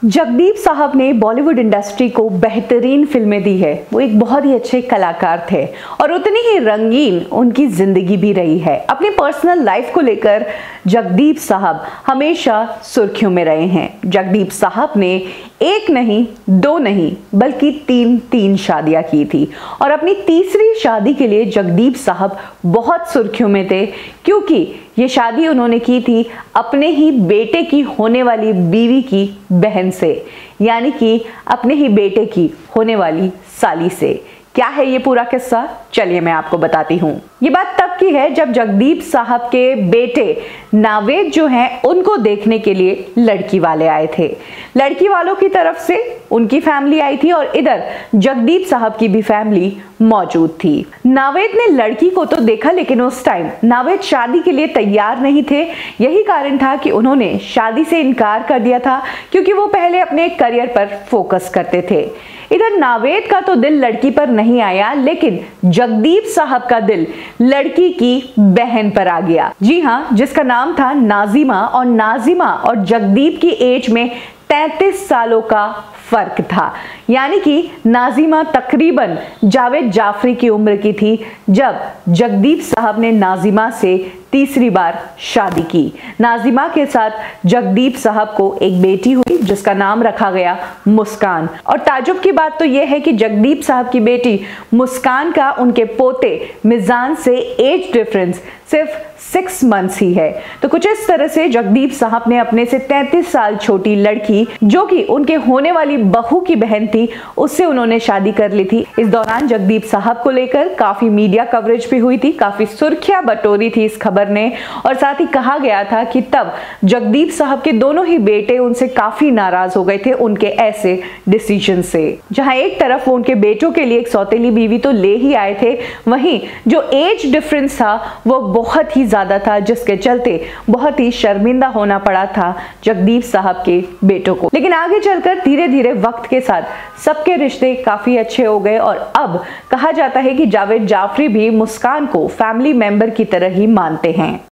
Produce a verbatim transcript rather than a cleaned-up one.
जगदीप साहब ने बॉलीवुड इंडस्ट्री को बेहतरीन फिल्में दी है। वो एक बहुत ही अच्छे कलाकार थे और उतनी ही रंगीन उनकी जिंदगी भी रही है। अपनी पर्सनल लाइफ को लेकर जगदीप साहब हमेशा सुर्खियों में रहे हैं। जगदीप साहब ने एक नहीं, दो नहीं, बल्कि तीन तीन शादियां की थी और अपनी तीसरी शादी के लिए जगदीप साहब बहुत सुर्खियों में थे, क्योंकि ये शादी उन्होंने की थी अपने ही बेटे की होने वाली बीवी की बहन से, यानी कि अपने ही बेटे की होने वाली साली से। क्या है ये पूरा किस्सा, चलिए मैं आपको बताती हूँ। ये बात तब की है जब जगदीप साहब के बेटे नावेद जो हैं उनको देखने के लिए लड़की वाले आए थे। लड़की वालों की तरफ से उनकी फैमिली आई थी और इधर जगदीप साहब की भी फैमिली मौजूद थी। नावेद ने लड़की को तो देखा, लेकिन उस टाइम नावेद शादी के लिए तैयार नहीं थे। यही कारण था कि उन्होंने शादी से इनकार कर दिया था, क्योंकि वो पहले अपने करियर पर फोकस करते थे। इधर नावेद का तो दिल लड़की पर नहीं आया, लेकिन जगदीप साहब का दिल लड़की की बहन पर आ गया। जी हाँ, जिसका नाम था नाजिमा, और नाजिमा और जगदीप की एज में तैंतीस सालों का फर्क था। यानी कि नाजिमा तकरीबन जावेद जाफरी की उम्र की थी जब जगदीप साहब ने नाजिमा से तीसरी बार शादी की। नाजिमा के साथ जगदीप साहब को एक बेटी हुई जिसका नाम रखा गया मुस्कान। और ताजुब की बात तो यह है कि जगदीप साहब की बेटी मुस्कान का उनके पोते मिजान से एज डिफरेंस सिर्फ सिक्स मंथ्स ही है। तो कुछ इस तरह से जगदीप साहब ने अपने से तैंतीस साल छोटी लड़की, जो कि उनके होने वाली बहू की बहन थी, उससे उन्होंने शादी कर ली थी। इस दौरान जगदीप साहब को लेकर काफी मीडिया कवरेज भी हुई थी, काफी सुर्खियां बटोरी थी इस खबर ने, और साथ ही कहा गया था कि तब जगदीप साहब के दोनों ही बेटे उनसे काफी नाराज हो गए थे उनके ऐसे डिसीजन से। जहां एक तरफ वो उनके बेटों के लिए एक सौतेली बीवी तो ले ही आए थे, वहीं जो एज डिफरेंस था वो बहुत ही ज्यादा था, जिसके चलते बहुत ही शर्मिंदा होना पड़ा था जगदीप साहब के बेटों को। लेकिन आगे चलकर धीरे धीरे वक्त के साथ सबके रिश्ते काफी अच्छे हो गए और अब कहा जाता है कि जावेद जाफरी भी मुस्कान को फैमिली मेंबर की तरह ही मानते हैं।